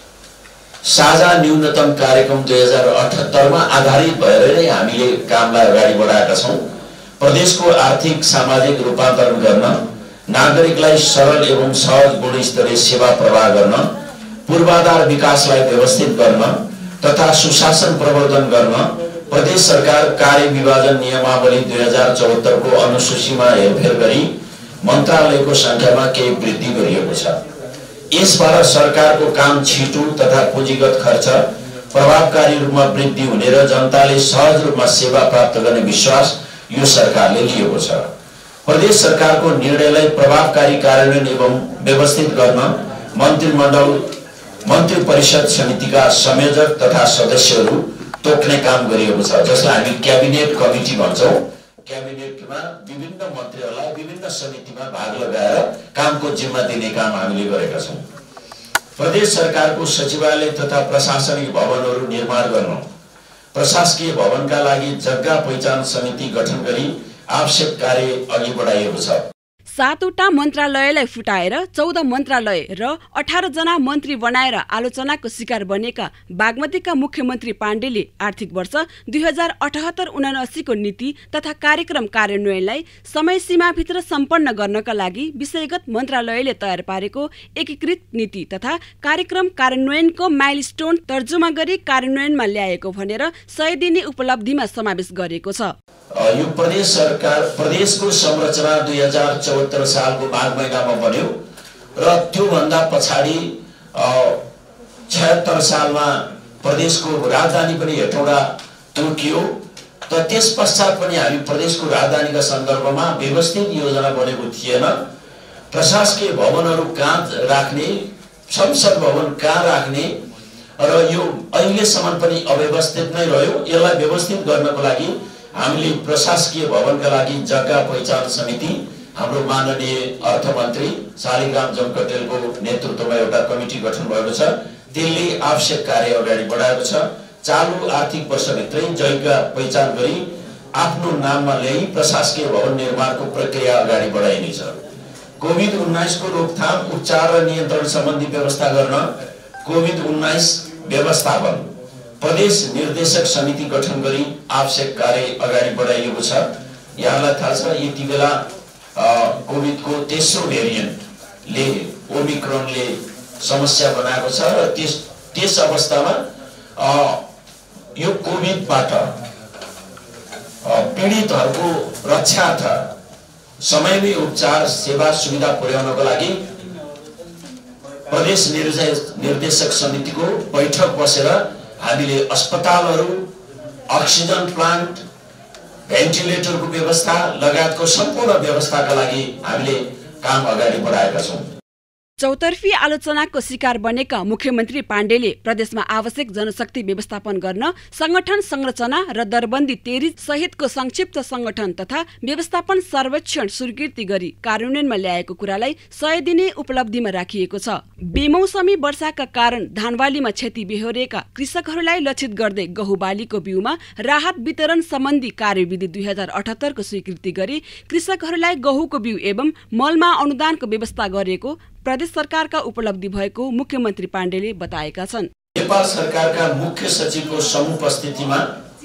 साझा न्यूनतम कार्यक्रम दुई हजार अठहत्तरमा आधारित भएर नै हामीले कामलाई अगाडि बढाएका छौं। प्रदेशको आर्थिक सामाजिक रूपान्तरण गर्न, नागरिकलाई सरल एवं सहज गुणस्तरीय सेवा प्रवाह गर्न, पूर्वाधार विकासलाई व्यवस्थित गर्न तथा सुशासन प्रवर्धन गर्न प्रदेश सरकार कार्य विभाजन नियमावली दुई हजार चौहत्तर को अनुसूचीमा हेरफेर गरी मन्त्रालयको संख्यामा केही वृद्धि गरिएको छ। यसबाट सरकारको काम छिटो तथा पुँजीगत खर्च प्रभावकारी रूपमा वृद्धि हुने र जनताले सहज रूपमा सेवा प्राप्त गर्ने विश्वास यो सरकारले लिएको छ। प्रदेश सरकारको निर्णयलाई प्रभावकारी कार्यान्वयन एवं व्यवस्थित गर्न मन्त्रीमण्डल मन्त्री परिषद समितिका संयोजक तथा सदस्यहरू तोक्ने काम गरिएको छ, जसलाई हामी क्याबिनेट कमिटी भन्छौं। क्याबिनेटमा विभिन्न मन्त्रीहरूलाई विभिन्न समितिमा भाग लगाएर कामको जिम्मा दिने काम हामीले गरेका छौं। प्रदेश सरकारको सचिवालय तथा प्रशासनिक भवनहरू निर्माण गर्न प्रशासकीय भवनका लागि जग्गा पहिचान समिति गठन गरी आवश्यक कार्य अघि बढाइएको छ। सातवटा मन्त्रालयलाई फुटाएर चौध मन्त्रालय र अठार जना मन्त्री बनाएर आलोचनाको शिकार बनेका बागमतीका मुख्यमन्त्री पाण्डेले आर्थिक वर्ष दुई हजार अठहत्तर उनासीको नीति तथा कार्यक्रम कार्यान्वयनलाई समय सीमाभित्र सम्पन्न गर्नका लागि विषयगत मन्त्रालयले तयार पारेको एकीकृत नीति तथा कार्यक्रम कार्यान्वयनको माइलस्टोन तर्जुमा गरी कार्यान्वयनमा ल्याएको भनेर सय दिने उपलब्धिमा समावेश गरेको छ। यो प्रदेश सरकार प्रदेशको संरचना दुई हजार चौहत्तर सालको माघ महिनामा बन्यो र त्यो भन्दा पछाडि छयत्तर सालमा प्रदेशको राजधानी पनि हेटौडा तोकियो। त त्यस पश्चात पनि हामी प्रदेशको राजधानीका सन्दर्भमा व्यवस्थित योजना बनेको थिएन। प्रशासकीय भवनहरू कहाँ राख्ने, संसद भवन कहाँ राख्ने र यो अहिलेसम्म पनि अव्यवस्थित नै रह्यो। यसलाई व्यवस्थित गर्नको लागि हामीले प्रशासकीय भवनका लागि जग्गा पहिचान समिति हाम्रो माननीय अर्थमन्त्री शालिग्राम जमकटेलको नेतृत्वमा एउटा कमिटी गठन भएको छ। त्यसले आवश्यक कार्य अगाडि बढाएको छ। चालु आर्थिक वर्षभित्रै जग्गा पहिचान गरी आफ्नो नाममा ल्याई प्रशासकीय भवन निर्माणको प्रक्रिया अगाडि बढाइनेछ। कोभिड उन्नाइस को रोकथाम, उपचार र नियन्त्रण सम्बन्धी व्यवस्था गर्न कोभिड उन्नाइस व्यवस्थापन प्रदेश निर्देशक समिति गठन गरी आवश्यक कार्य अगाडि बढाइएको छ। यहाँलाई थाहा छ यति बेला कोभिडको तेस्रो भेरिएन्टले ओमिक्रोनले समस्या बनाएको छ र त्यस त्यस अवस्थामा यो कोभिडबाट पीडितहरूको रक्षार्थ समयमै उपचार सेवा सुविधा पुर्याउनको लागि प्रदेश निर्देशक समितिको बैठक बसेर हामीले अस्पतालहरू, अक्सिजन प्लान्ट, भेन्टिलेटरको व्यवस्था लगायतको सम्पूर्ण व्यवस्थाका लागि हामीले काम अगाडि बढाएका छौं। चौतर्फी आलोचनाको शिकार बनेका मुख्यमन्त्री पाण्डेले प्रदेशमा आवश्यक जनशक्ति व्यवस्थापन गर्न संगठन संरचना र दरबन्दी तेरी सहितको संक्षिप्त संगठन तथा व्यवस्थापन सर्वेक्षण स्वीकृति गरी कार्यान्वयनमा ल्याएको कुरालाई सय दिने उपलब्धिमा राखिएको छ। बेमौसमी वर्षाका कारण धानबालीमा क्षति बेहोरेका कृषकहरूलाई लक्षित गर्दै गहुँ बालीको बिउमा राहत वितरण सम्बन्धी कार्यविधि दुई हजार अठहत्तरको स्वीकृति गरी कृषकहरूलाई गहुँको बिउ एवं मलमा अनुदानको व्यवस्था गरेको प्रदेश सरकारका उपलब्धि भएको मुख्यमन्त्री पाण्डेले बताएका छन्। नेपाल सरकारका मुख्य सचिवको समुपस्थितिमा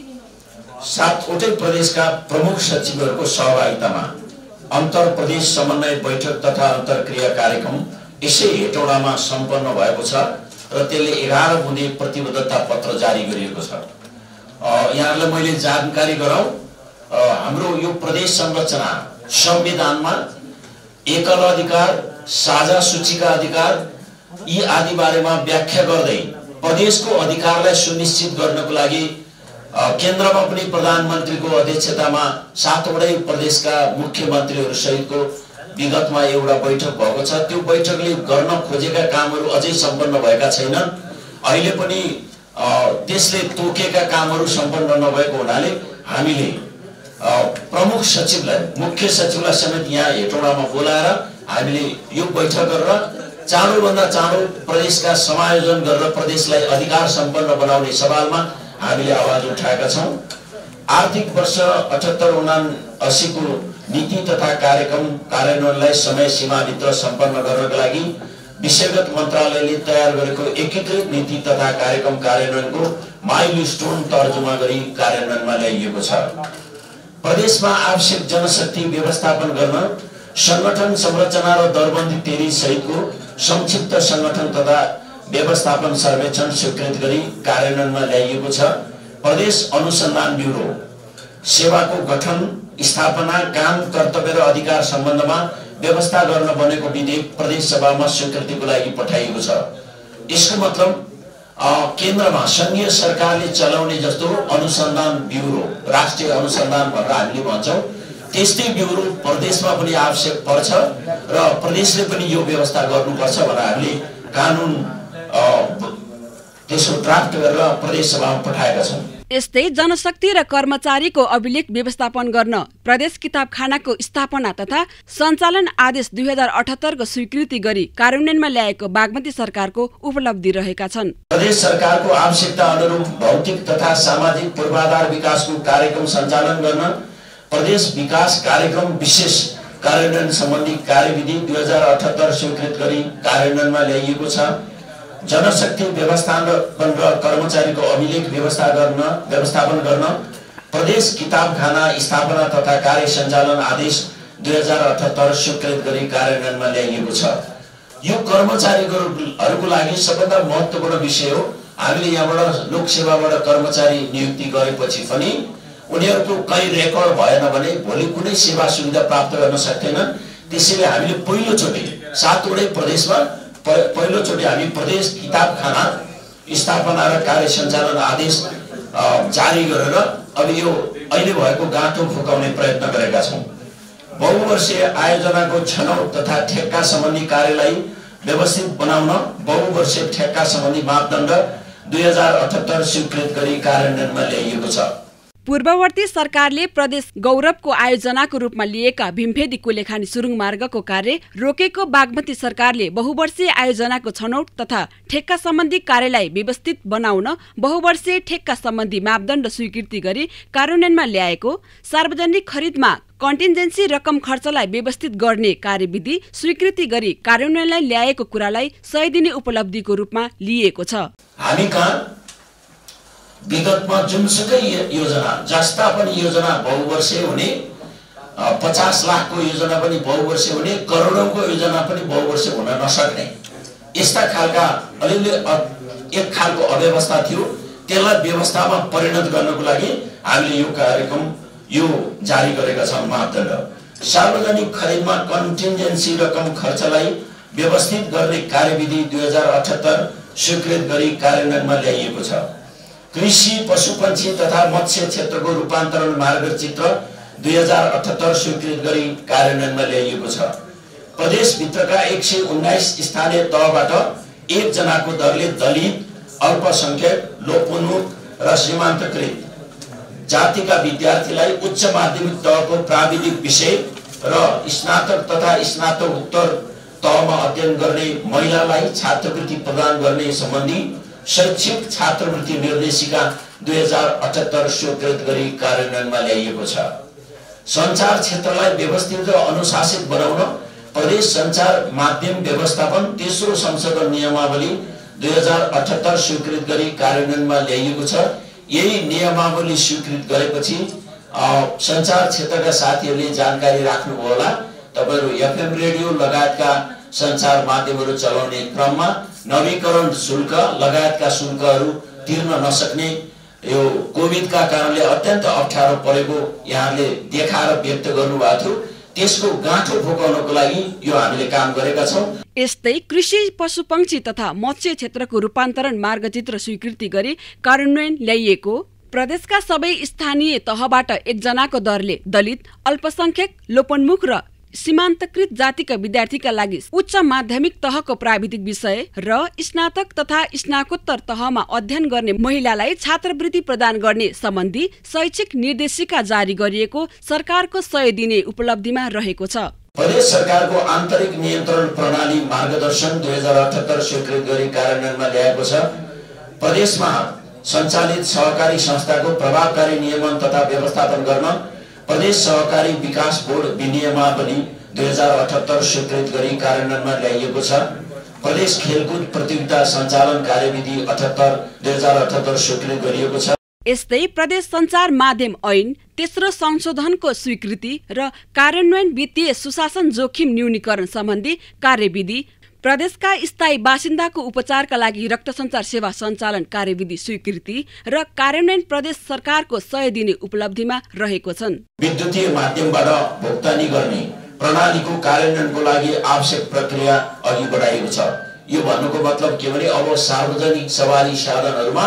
सातवटै प्रदेशका प्रमुख सचिवहरूको सहभागितामा अन्तर प्रदेश समन्वय बैठक तथा अन्तर्क्रिया कार्यक्रम यसै हेटौडामा सम्पन्न भएको छ र त्यसले एघार बुँदे प्रतिबद्धता पत्र जारी गरिएको छ। यहाँहरूलाई मैले जानकारी गराउँ, हाम्रो यो प्रदेश संरचना संविधानमा एकल अधिकार, साझा सूचीका अधिकार यी आदि बारेमा व्याख्या गर्दै प्रदेशको अधिकारलाई सुनिश्चित गर्नको लागि केन्द्रमा पनि प्रधानमन्त्रीको अध्यक्षतामा सातवटै प्रदेशका मुख्यमन्त्रीहरू सहितको विगतमा एउटा बैठक भएको छ। त्यो बैठकले गर्न खोजेका कामहरू अझै सम्पन्न भएका छैनन्। अहिले पनि त्यसले तोकेका कामहरू सम्पन्न नभएको हुनाले हामीले प्रमुख सचिवलाई, मुख्य सचिवलाई समेत यहाँ हेटौडामा बोलाएर हामीले यो बैठक गरेर चाँडोभन्दा चाँडो प्रदेशका समायोजन गरेर प्रदेशलाई अधिकार सम्पन्न बनाउने सवालमा हामीले आवाज उठाएका छौँ। आर्थिक वर्ष अठहत्तर उनासी को नीति तथा कार्यक्रम कार्यान्वयनलाई समय सीमाभित्र सम्पन्न गर्नका लागि विषयगत मन्त्रालयले तयार गरेको एकीकृत नीति तथा कार्यक्रम कार्यान्वयनको माइलस्टोन तर्जुमा गरी कार्यान्वयनमा ल्याइएको छ। प्रदेशमा आवश्यक जनशक्ति व्यवस्थापन गर्न संगठन संरचना र दरबन्दी तेरी सहितको संक्षिप्त संगठन तथा व्यवस्थापन सर्वेक्षण स्वीकृत गरी कार्यान्वयनमा ल्याइएको छ। प्रदेश अनुसन्धान ब्युरो सेवाको गठन, स्थापना, काम, कर्तव्य र अधिकार सम्बन्धमा व्यवस्था गर्न बनेको विधेयक प्रदेश सभामा स्वीकृतिको लागि पठाइएको छ। यसको मतलब केन्द्रमा संघीय सरकारले चलाउने जस्तो अनुसन्धान ब्युरो, राष्ट्रिय अनुसन्धान भनेर हामीले भन्छौँ, त्यस्तै ब्युरो प्रदेशमा पनि आवश्यक पर्छ र प्रदेशले पनि यो व्यवस्था गर्नुपर्छ भनेर हामीले कानुन त्यसको ड्राफ्ट गरेर प्रदेश सभामा पठाएका छौँ। यस्तै जनशक्ति र कर्मचारीको अभिलेख व्यवस्थापन गर्न प्रदेश किताबखानाको स्थापना तथा सञ्चालन आदेश दुई हजार अठहत्तरको स्वीकृति गरी कार्यान्वयनमा ल्याएको बागमती सरकारको उपलब्धि रहेका छन्। प्रदेश सरकारको आवश्यकता अनुरूप भौतिक तथा सामाजिक पूर्वाधार विकासको कार्यक्रम सञ्चालन गर्न प्रदेश विकास कार्यक्रम विशेष कार्यान्वयन सम्बन्धी कार्यविधि दुई हजार अठहत्तर स्वीकृत गरी कार्यान्वयनमा ल्याइएको छ। जनशक्ति व्यवस्थापन र कर्मचारीको अभिलेख व्यवस्था गर्न व्यवस्थापन गर्न प्रदेश किताबखाना स्थापना तथा कार्य सञ्चालन आदेश दुई हजार अठहत्तर स्वीकृत गरी कार्यान्वयनमा ल्याइएको छ। यो कर्मचारीहरूको लागि सबभन्दा महत्त्वपूर्ण विषय हो। हामीले यहाँबाट लोकसेवाबाट कर्मचारी नियुक्ति गरेपछि पनि उनीहरूको कहीँ रेकर्ड भएन भने भोलि कुनै सेवा सुविधा प्राप्त गर्न सक्दैनन्। त्यसैले हामीले पहिलोचोटि सातवटै प्रदेशमा पहिलोचोटि हामी प्रदेश किताबखाना स्थापना र कार्य सञ्चालन आदेश जारी गरेर अब यो अहिले भएको गाँठो फुकाउने प्रयत्न गरेका छौँ। बहुवर्षीय आयोजनाको छनौट तथा ठेक्का सम्बन्धी कार्यलाई व्यवस्थित बनाउन बहुवर्षीय ठेक्का सम्बन्धी मापदण्ड दुई हजार अठहत्तर स्वीकृत गरी कार्यान्वयनमा ल्याइएको छ। पूर्ववर्ती सरकारले प्रदेश गौरवको आयोजनाको रूपमा लिएका भीमफेदी कुलेखानी सुरुङ मार्गको कार्य रोकेको बागमती सरकारले बहुवर्षीय आयोजनाको छनौट तथा ठेक्का सम्बन्धी कार्यलाई व्यवस्थित बनाउन बहुवर्षीय ठेक्का सम्बन्धी मापदण्ड स्वीकृति गरी कार्यान्वयनमा ल्याएको, सार्वजनिक खरिदमा कन्टिन्जेन्सी रकम खर्चलाई व्यवस्थित गर्ने कार्यविधि स्वीकृति गरी कार्यान्वयनलाई ल्याएको कुरालाई सय दिने उपलब्धिको रूपमा लिएको छ। हामी कहाँ विगतमा जुनसुकै योजना, जस्ता पनि योजना बहुवर्षीय हुने, पचास लाखको योजना पनि बहुवर्षीय हुने, करोडौँको योजना पनि बहुवर्षीय हुन नसक्ने यस्ता खालका अलिअलि एक खालको अव्यवस्था थियो। त्यसलाई व्यवस्थामा परिणत गर्नको लागि हामीले यो कार्यक्रम यो जारी गरेका छौँ। मापदण्ड सार्वजनिक खरिदमा कन्टिन्जेन्सी रकम खर्चलाई व्यवस्थित गर्ने कार्यविधि दुई हजार अठहत्तर स्वीकृत गरी कार्यान्वयनमा ल्याइएको छ। कृषि, पशुपक्षी तथा मत्स्य क्षेत्रको रूपान्तरण मार्गचित्र दुई हजार अठहत्तर स्वीकृत गरी कार्यान्वयनमा ल्याइएको छ। प्रदेशभित्रका एक सय उन्नाइस स्थानीय तहबाट एक जनाको दरले दलित, अल्पसंख्यक, लोपोन्मुख र सीमान्तकृत जातिका विद्यार्थीलाई उच्च माध्यमिक तहको प्राविधिक विषय र स्नातक तथा स्नातकोत्तर तहमा अध्ययन गर्ने महिलालाई छात्रवृत्ति प्रदान गर्ने सम्बन्धी शैक्षिक छात्रवृत्ति निर्देशिका दुई हजार अठहत्तर स्वीकृत गरी कार्यान्वयनमा ल्याइएको छ। सञ्चार क्षेत्रलाई व्यवस्थित र अनुशासित बनाउन प्रदेश सञ्चार माध्यम व्यवस्थापन तेस्रो संशोधन नियमावली दुई हजार अठहत्तर स्वीकृत गरी कार्यान्वयनमा ल्याइएको छ। यही नियमावली स्वीकृत गरेपछि सञ्चार क्षेत्रका साथीहरूले जानकारी राख्नुभयो होला। तपाईहरु एफएम रेडियो लगायतका सञ्चार माध्यमहरू चलाउने क्रममा नवीकरण शुल्क लगायतका शुल्कहरू तिर्न नसक्ने यो कोभिडका कारणले अत्यन्त अप्ठ्यारो परेको यहाँले देखाएर व्यक्त गर्नुभएको थियो। त्यसको गाँठो फुकाउनको लागि यो हामीले काम गरेका छौं। यस्तै कृषि पशुपक्षी तथा मत्स्य क्षेत्रको रूपान्तरण मार्गचित्र स्वीकृति गरी कार्यान्वयन ल्याइएको प्रदेशका सबै स्थानीय तहबाट एकजनाको दरले दलित, अल्पसंख्यक, लोपोन्मुख र सीमान्तकृत जातिका विद्यार्थीका लागि उच्च माध्यमिक तहको प्राविधिक विषय र स्नातक तथा स्नाकोत्तर तहमा अध्ययन गर्ने महिलालाई छात्रवृत्ति प्रदान गर्ने सम्बन्धी शैक्षिक निर्देशिका जारी गरिएको सरकारको सय दिने उपलब्धिमा रहेको छ। प्रदेश सरकारको आन्तरिक नियन्त्रण प्रणाली मार्गदर्शन दुई हजार अठहत्तर स्वीकृत गरी कार्यान्वयनमा ल्याएको छ। प्रदेशमा सञ्चालित सहकारी संस्थाको प्रभावकारी नियमन तथा व्यवस्थापन गर्न प्रदेश सहकारी विकास बोर्ड विनियमावली दुई हजार अठहत्तर स्वीकृत गरी कार्यान्वयनमा ल्याइएको छ। प्रदेश खेलकुद प्रतियोगिता सञ्चालन कार्यविधि अठहत्तर दुई हजार अठहत्तर स्वीकृत गरिएको छ। यस्तै प्रदेश सञ्चार माध्यम ऐन तेस्रो संशोधनको स्वीकृति र कार्यान्वयन वित्तीय सुशासन जोखिम न्यूनीकरण सम्बन्धी कार्यविधि, प्रदेशका स्थायी बासिन्दाको उपचारका लागि रक्त सञ्चार सेवा सञ्चालन कार्यविधि स्वीकृति र कार्यान्वयन प्रदेश सरकारको सय दिने उपलब्धिमा रहेको छन्। विद्युतीय माध्यमबाट भुक्तानी गर्ने प्रणालीको कार्यान्वयनको लागि आवश्यक प्रक्रिया अघि बढाइएको छ। यो भन्नुको मतलब के भने अब सार्वजनिक सवारी साधनहरूमा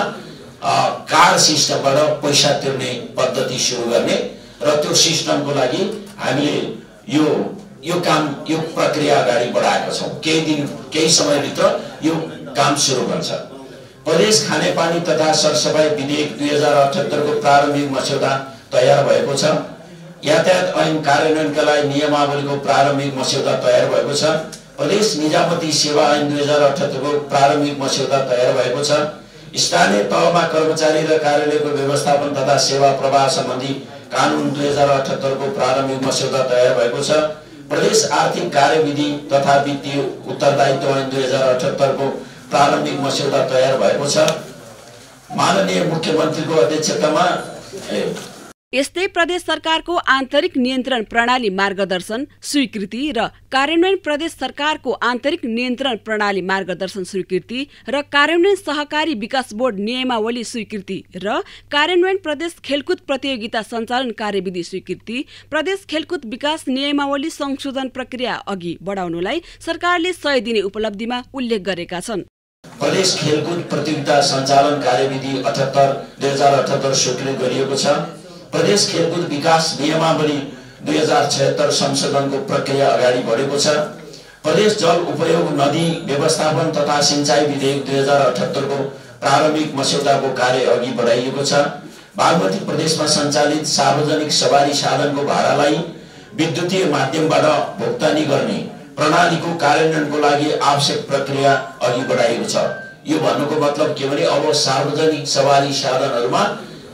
कार्ड सिस्टमबाट पैसा तिर्ने पद्धति सुरु गर्ने र त्यो सिस्टमको लागि हामीले यो यो काम यो प्रक्रिया अगाडि बढाएका छौं। केही दिन केही समयभित्र यो काम सुरु गर्छ। प्रदेश खानेपानी तथा सरसफाई विधेयक दुई हजार अठहत्तर को प्रारम्भिक मस्यौदा तयार भएको छ। यातायात ऐन कार्यान्वयनका लागि नियमावलीको प्रारम्भिक मस्यौदा तयार भएको छ। प्रदेश निजामती सेवा ऐन दुई हजार अठहत्तर को प्रारम्भिक मस्यौदा तयार भएको छ। स्थानीय तहमा कर्मचारी र कार्यालयको व्यवस्थापन तथा सेवा प्रवाह सम्बन्धी कानून दुई हजार अठहत्तर को प्रारम्भिक मस्यौदा तयार भएको छ। प्रदेश आर्थिक कार्यविधि तथा वित्तीय उत्तरदायित्व ऐन दुई हजार अठहत्तर को प्रारम्भिक मस्यौदा तयार भएको छ। माननीय मुख्यमन्त्रीको अध्यक्षतामा यस्तै प्रदेश सरकारको आन्तरिक नियन्त्रण प्रणाली मार्गदर्शन स्वीकृति र कार्यान्वयन प्रदेश सरकारको आन्तरिक नियन्त्रण प्रणाली मार्गदर्शन स्वीकृति र कार्यान्वयन सहकारी विकास बोर्ड नियमावली स्वीकृति र कार्यान्वयन प्रदेश खेलकुद प्रतियोगिता सञ्चालन कार्यविधि स्वीकृति, प्रदेश खेलकुद विकास नियमावली संशोधन प्रक्रिया अघि बढाउनुलाई सरकारले सय दिने उपलब्धिमा उल्लेख गरेका छन्। प्रदेश खेलकुद प्रतियोगिता सञ्चालन कार्यविधि अठहत्तर दुई हजार अठहत्तर स्वीकृत गरिएको छ। प्रदेश खेलकुद विकास नियमावली दुई हजार छयत्तर संशोधनको प्रक्रिया अगाडि बढेको छ। प्रदेश जल उपयोग नदी व्यवस्थापन तथा सिंचाई विधेयक दुई हजार अठहत्तर को प्रारम्भिक मस्यौदाको कार्य अघि बढाइएको छ। बागमती प्रदेशमा सञ्चालित सार्वजनिक सवारी साधनको भाडालाई विद्युतीय माध्यमबाट भुक्तानी गर्ने प्रणालीको कार्यान्वयनको लागि आवश्यक प्रक्रिया अघि बढाइएको छ। यो भन्नुको मतलब के भने अब सार्वजनिक सवारी साधनहरूमा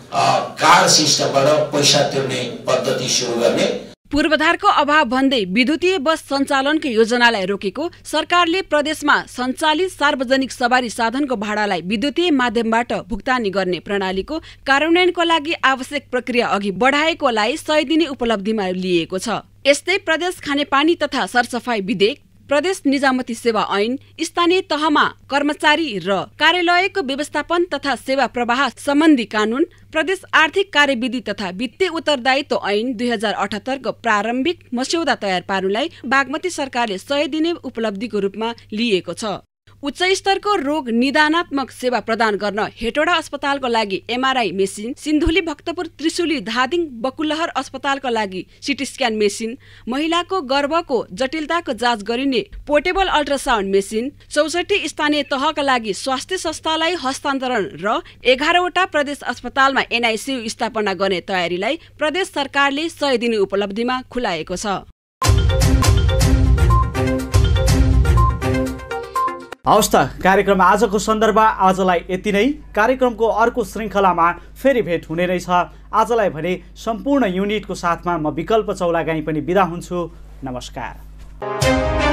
कार्ड सिस्टमबाट पैसा तिर्ने पद्धति सुरु गर्ने। पूर्वाधारको अभाव भन्दै विद्युतीय बस सञ्चालनको योजनालाई रोकेको सरकारले प्रदेशमा सञ्चालित सार्वजनिक सवारी साधनको भाडालाई विद्युतीय माध्यमबाट भुक्तानी गर्ने प्रणालीको कार्यान्वयनको लागि आवश्यक प्रक्रिया अघि बढाएकोलाई सय दिने उपलब्धिमा लिएको छ। यस्तै प्रदेश खानेपानी तथा सरसफाई विधेयक, प्रदेश निजामती सेवा ऐन, स्थानीय तहमा कर्मचारी र कार्यालयको व्यवस्थापन तथा सेवा प्रवाह सम्बन्धी कानून, प्रदेश आर्थिक कार्यविधि तथा वित्तीय उत्तरदायित्व ऐन दुई हजार अठहत्तर को प्रारम्भिक मस्यौदा तयार पार्नुलाई बागमती सरकारले सय दिने उपलब्धिको रूपमा लिएको छ। उच्च स्तरको रोग निदानात्मक सेवा प्रदान गर्न हेटौडा अस्पतालको लागि एमआरआई मेसिन, सिन्धुली भक्तपुर त्रिशुली धादिङ बकुलहर अस्पतालका लागि सिटी स्क्यान मेसिन, महिलाको गर्भको जटिलताको जाँच गरिने पोर्टेबल अल्ट्रासाउन्ड मेसिन, चौसठी स्थानीय तहका लागि स्वास्थ्य संस्थालाई हस्तान्तरण र एघारवटा प्रदेश अस्पतालमा एनआइसियु स्थापना गर्ने तयारीलाई प्रदेश सरकारले सय दिने उपलब्धिमा खुलाएको छ। हवस् त, कार्यक्रम आजको सन्दर्भ आजलाई यति नै। कार्यक्रमको अर्को श्रृङ्खलामा फेरि भेट हुने रहेछ। आजलाई भने सम्पूर्ण युनिटको साथमा म विकल्प चौलागाई पनि बिदा हुन्छु। नमस्कार।